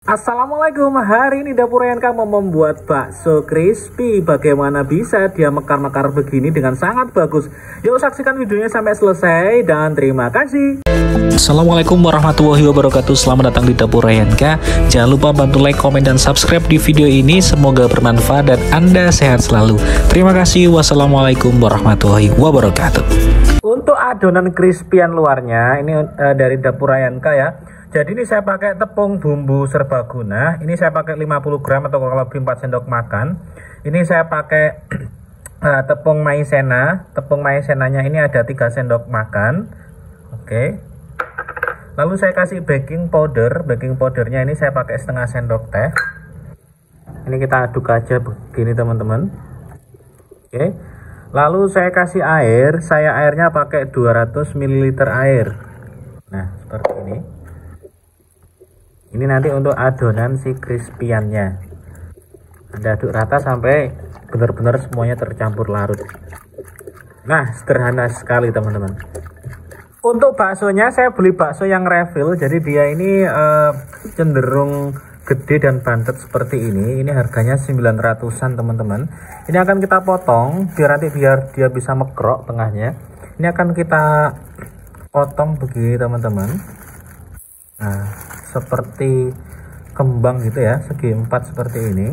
Assalamualaikum, hari ini Dapur Renka mau membuat bakso crispy. Bagaimana bisa dia mekar-mekar begini dengan sangat bagus? Yuk saksikan videonya sampai selesai dan terima kasih. Assalamualaikum warahmatullahi wabarakatuh. Selamat datang di Dapur Renka. Jangan lupa bantu like, komen, dan subscribe di video ini. Semoga bermanfaat dan Anda sehat selalu. Terima kasih. Wassalamualaikum warahmatullahi wabarakatuh. Untuk adonan crispyan luarnya ini dari Dapur Renka ya. Jadi ini saya pakai tepung bumbu serbaguna. Ini saya pakai 50 gram atau kalau lebih 4 sendok makan. Ini saya pakai tepung maizena. Tepung maizenanya ini ada 3 sendok makan. Oke. Lalu saya kasih baking powder. Baking powdernya ini saya pakai setengah sendok teh. Ini kita aduk aja begini teman-teman. Oke. Lalu saya kasih air. Saya airnya pakai 200 ml air. Nah, seperti ini. Ini nanti untuk adonan si crispyannya. Anda aduk rata sampai benar-benar semuanya tercampur larut. Nah, sederhana sekali teman-teman. Untuk baksonya saya beli bakso yang refill. Jadi dia ini cenderung gede dan bantet seperti ini. Ini harganya 900-an teman-teman. Ini akan kita potong biar dia bisa mekrok tengahnya. Ini akan kita potong begini teman-teman. Nah, seperti kembang gitu ya, segi 4 seperti ini.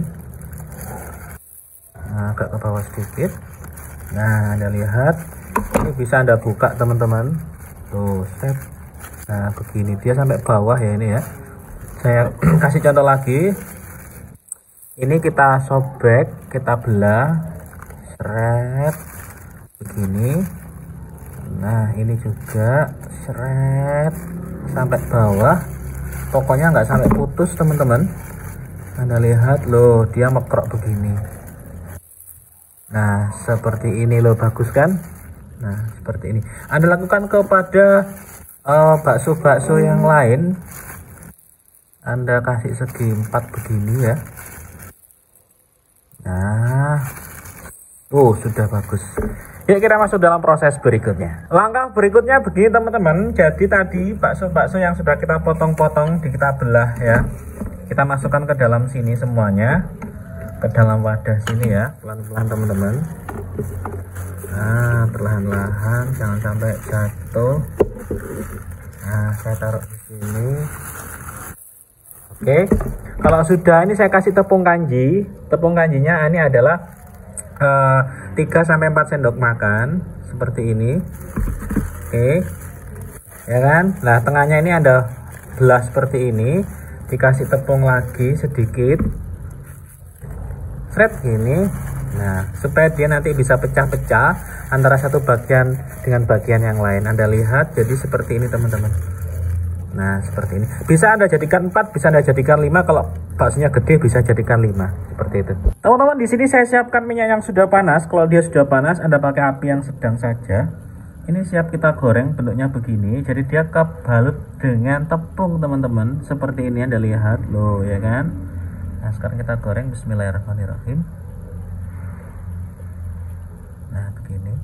Nah, agak ke bawah sedikit. Nah, Anda lihat ini bisa Anda buka teman-teman. Tuh, set. Nah, begini dia sampai bawah ya ini ya. Saya kasih contoh lagi. Ini kita sobek, kita belah, seret begini. Nah, ini juga seret sampai bawah. Pokoknya nggak sampai putus teman-teman. Anda lihat loh, dia mekrok begini. Nah, seperti ini loh, bagus kan? Nah, seperti ini. Anda lakukan kepada bakso-bakso yang lain. Anda kasih segi 4 begini ya. Nah, sudah bagus. Yuk kita masuk dalam proses berikutnya. Langkah berikutnya begini teman-teman. Jadi tadi bakso-bakso yang sudah kita potong-potong, kita belah ya. Kita masukkan ke dalam sini semuanya. Ke dalam wadah sini ya. Pelan-pelan teman-teman. Nah, perlahan-lahan, jangan sampai jatuh. Nah, saya taruh di sini. Oke. Kalau sudah, ini saya kasih tepung kanji. Tepung kanjinya ini adalah 3-4 sendok makan seperti ini. Oke ya kan. Nah, tengahnya ini ada belah seperti ini, dikasih tepung lagi sedikit, seret gini. Nah, supaya dia nanti bisa pecah-pecah antara satu bagian dengan bagian yang lain. Anda lihat, jadi seperti ini teman-teman. Nah, seperti ini. Bisa Anda jadikan 4, bisa Anda jadikan 5. Kalau baksonya gede bisa jadikan 5. Seperti itu. Teman-teman, di sini saya siapkan minyak yang sudah panas. Kalau dia sudah panas, Anda pakai api yang sedang saja. Ini siap kita goreng, bentuknya begini. Jadi dia kebalut dengan tepung, teman-teman. Seperti ini Anda lihat loh, ya kan? Nah, sekarang kita goreng. Bismillahirrahmanirrahim. Nah, begini.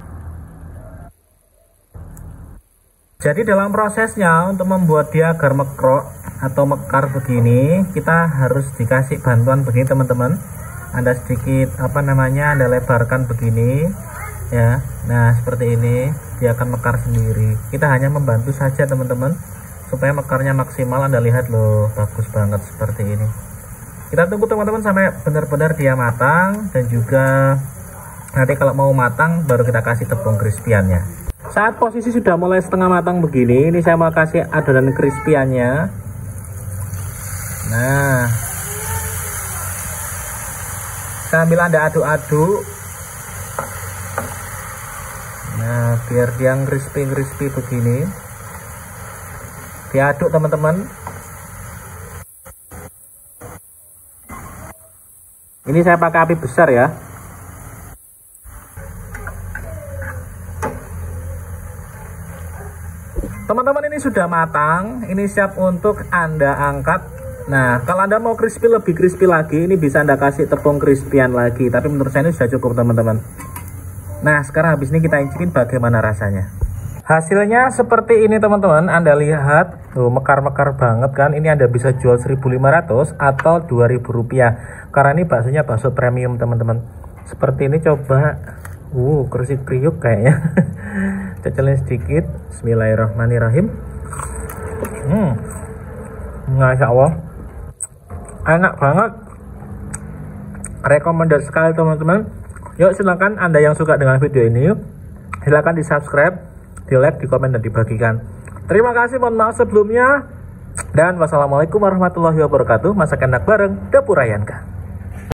Jadi dalam prosesnya untuk membuat dia agar mekrok atau mekar begini, kita harus dikasih bantuan begini teman-teman. Anda sedikit Anda lebarkan begini ya. Nah, seperti ini dia akan mekar sendiri. Kita hanya membantu saja teman-teman supaya mekarnya maksimal. Anda lihat loh, bagus banget seperti ini. Kita tunggu teman-teman sampai benar-benar dia matang, dan juga nanti kalau mau matang baru kita kasih tepung crispyannya. Saat posisi sudah mulai setengah matang begini, ini saya mau kasih adonan crispyannya. Nah, sambil Anda aduk-aduk. Nah, biar dia crispy begini. Diaduk teman-teman. Ini saya pakai api besar ya. Teman-teman, ini sudah matang. Ini siap untuk Anda angkat. Nah, kalau Anda mau lebih crispy lagi, ini bisa Anda kasih tepung crispyan lagi. Tapi menurut saya ini sudah cukup teman-teman. Nah, sekarang habis ini kita icipin bagaimana rasanya. Hasilnya seperti ini teman-teman. Anda lihat tuh, mekar-mekar banget kan. Ini Anda bisa jual 1.500 atau 2.000 rupiah, karena ini baksonya bakso premium teman-teman. Seperti ini, coba kerisik kriuk kayaknya. Cecelin sedikit. Bismillahirrahmanirrahim. Masya Allah, enak banget, rekomendasi sekali teman-teman. Yuk silahkan Anda yang suka dengan video ini, silahkan di subscribe, di like, di komen, dan dibagikan. Terima kasih, mohon maaf sebelumnya, dan wassalamualaikum warahmatullahi wabarakatuh. Masak enak bareng Dapur Ryanka.